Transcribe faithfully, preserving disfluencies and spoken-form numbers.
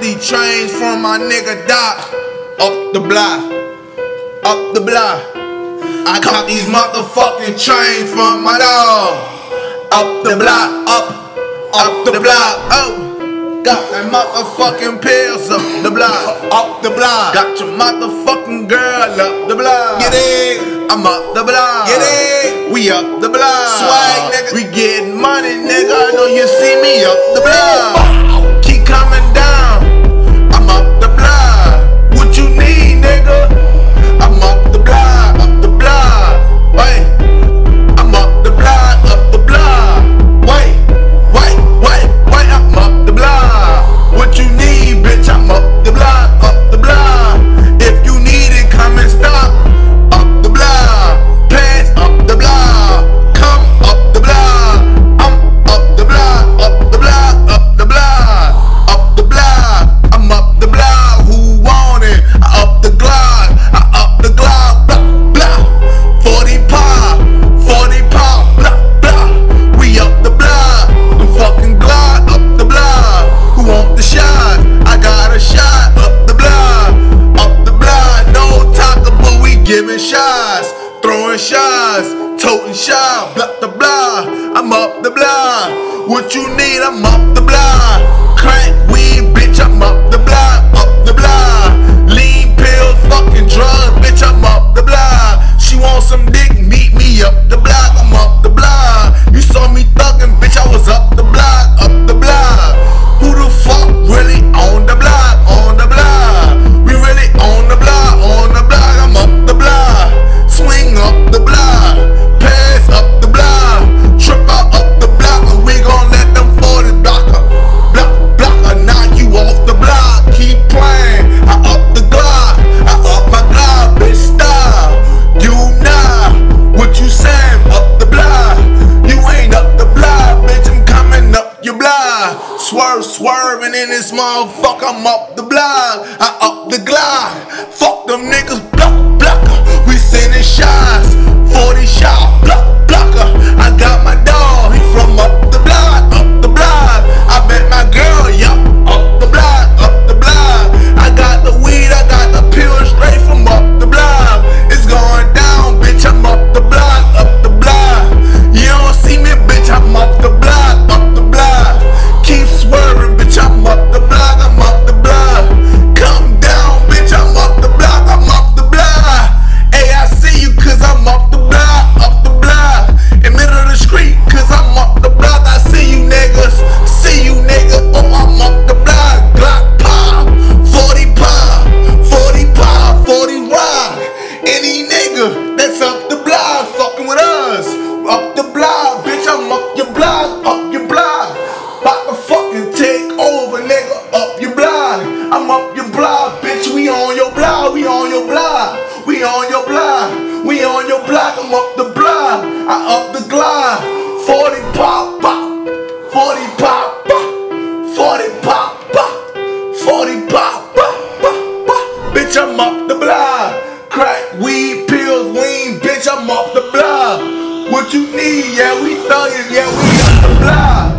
these trains from my nigga Doc. Up the block, up the block. I caught these motherfucking trains from my dog. Up the block, up, up the block, oh. Got that motherfucking pills up the block, up the block. Got your motherfucking girl up the block. Get it? I'm up the block. Get it? We up the block. Swag, nigga. We getting money, nigga. I know you see me up the block. Keep coming down. I'm up the block. What you need, nigga? I'm up the block, up the block. Wait, I'm up the block, up the block. Wait, wait, wait, wait. I'm up the block. What you need, bitch? I'm up the block, up the block. If you need it, come and stop. Up the block, pass up the block. Come up the block. I'm up the block, up the block, up the block, up the block. I'm up the block. Who want it? I up the Glock. I up the Glock. Blah blah. Forty pop, forty pop. Blah blah. We up the block. I'm fucking Glock up the block. Who want the shot? I got a shot up the block, up the block. No talker, but we giving shots, throwing shots, toting shots. Blah the block. I'm up the block. What you need? I'm up the block. Crack weed, bitch. I'm up the block, up the block. Lean pills, fucking drugs, bitch. I'm up the block. She want some dick, meet me up the block. I'm up the block. You saw me thuggin', bitch. I was up the block, up the block. Who the fuck really on the block, on the block? We really on the block, on the block. I'm up the block. Swing up the block. Pass up the block. Trip out up the block. And we gon' let them forty blocker. Block, blocker, knock you off the block. Keep playing. I up the Glock. I up my Glock, bitch. Stop. You not. What you saying? Up the block. You ain't up the block, bitch. I'm coming up your block. Swerve, swerving in this motherfucker. I'm up the block. I up the Glock. Fuck them niggas. Block, blocker. We sending shots. forty shot. Block, blocker. I got my dog. He from up the block. Up the block. I bet my girl. Yup. Up the block. Up the block. I got the weed. I got the pills straight from up the block. It's going down, bitch. I'm up the block. Up the block. You don't see me, bitch. I'm up the block. Up the block. Keep swerving, bitch. I'm up the block. I'm up the block. Come down, bitch. I'm up the block. I'm up the block. Hey, I see you, cause I'm up the block. Up the block. In middle of the street, cause I'm up the block. I see you niggas. See you nigga. Oh, I'm up the block. Glock pop. forty pop. forty pop. forty rock. Any nigga that's up the block fucking with us. Up the block, bitch. I'm up your block. Up your block. About to fucking take over, nigga. Up your block. I'm up your block, bitch. We on your block. We on your block. We on your block. We on your block. I'm up the block. I up the Glock. forty pop, pop. forty pop, pop. forty pop, pop. forty pop, pop, pop, pop. Bitch, I'm up the block. Crack, weed, pills, lean. Bitch, I'm up the block. What you need? Yeah, we thuggin'. Yeah, we up the block.